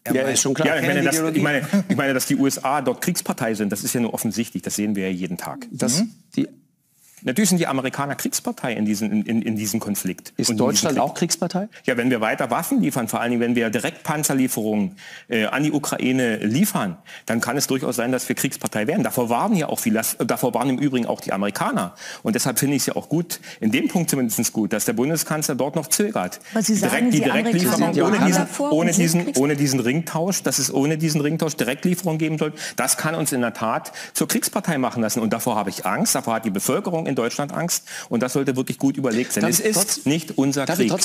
Ja, ist schon klar. Ja, ich meine, dass die USA dort Kriegspartei sind, das ist ja nur offensichtlich. Das sehen wir ja jeden Tag. Natürlich sind die Amerikaner Kriegspartei in diesem Konflikt. Ist Deutschland auch Kriegspartei? Ja, wenn wir weiter Waffen liefern, vor allen Dingen, wenn wir direkt Panzerlieferungen an die Ukraine liefern, dann kann es durchaus sein, dass wir Kriegspartei werden. Davor warnen ja auch davor warnen im Übrigen auch die Amerikaner. Und deshalb finde ich es ja auch gut, in dem Punkt zumindest gut, dass der Bundeskanzler dort noch zögert. Aber Sie sagen, die Direktlieferung ohne diesen Ringtausch, dass es ohne diesen Ringtausch Direktlieferungen geben soll, das kann uns in der Tat zur Kriegspartei machen lassen. Und davor habe ich Angst, davor hat die Bevölkerung in Deutschland Angst. Und das sollte wirklich gut überlegt sein. Es ist nicht unser Krieg.